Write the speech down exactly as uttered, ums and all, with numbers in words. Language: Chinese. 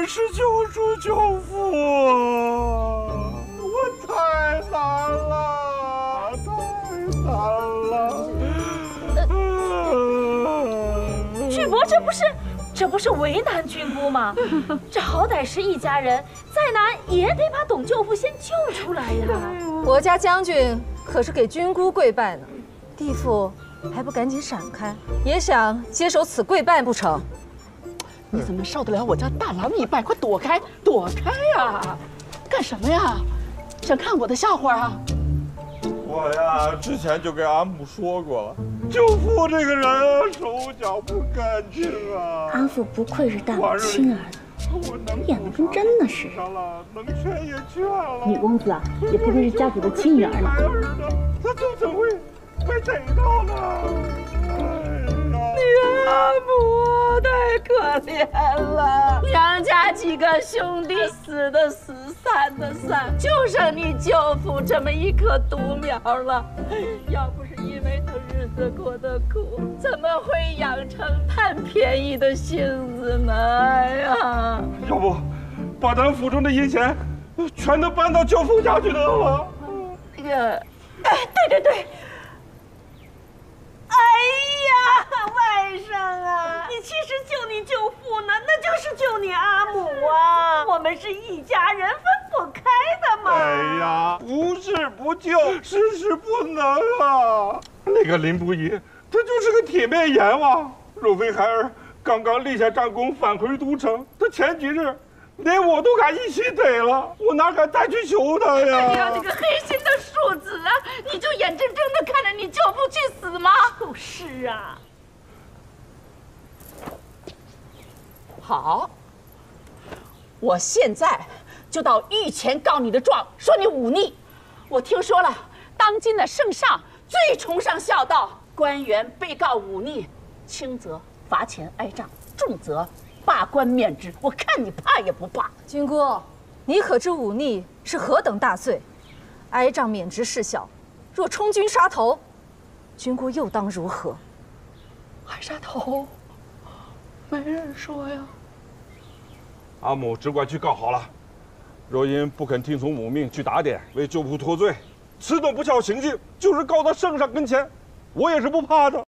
本事救主救父，我太难了，太难了。 巨伯，这不是这不是为难军姑吗？这好歹是一家人，再难也得把董舅父先救出来呀。 我家将军可是给军姑跪拜呢，弟父还不赶紧闪开，也想接手此跪拜不成？ 你怎么受得了我家大郎一拜？快躲开，躲开呀！干什么呀？想看我的笑话啊？ 我呀，之前就跟阿母说过了，舅父这个人啊，手脚不干净啊。 阿父不愧是大王亲儿子，演的跟真的似的。 能劝也劝了。 你公子啊，也不愧是家主的亲女儿呢。 他就怎会被逮到呢？ 阿母太可怜了，娘家几个兄弟死的死，散的散，就剩你舅父这么一棵独苗了。要不是因为他日子过得苦，怎么会养成贪便宜的性子呢？哎呀， 要不把咱府中的银钱全都搬到舅父家去得了？ 那个，哎，对对对。哎呀，外甥啊， 你其实救你舅父呢，那就是救你阿母啊！我们是一家人，分不开的嘛。 哎呀，不是不救，事是不能啊！那个林不疑，他就是个铁面阎王。若非孩儿刚刚立下战功，返回都城，他前几日连我都敢一起逮了，我哪敢再去求他呀？ 哎呀，你个黑心的庶子啊！你就眼睁睁的看着你舅父去死吗？ 就是啊。 好，我现在就到御前告你的状，说你忤逆。我听说了，当今的圣上最崇尚孝道，官员被告忤逆，轻则罚钱挨杖，重则罢官免职。我看你怕也不怕。 军姑，你可知忤逆是何等大罪？挨杖免职是小，若充军杀头，军姑又当如何？ 挨杀头，没人说呀。 阿母只管去告好了。若因不肯听从母命去打点，为舅父脱罪，此等不孝行径，就是告到圣上跟前，我也是不怕的。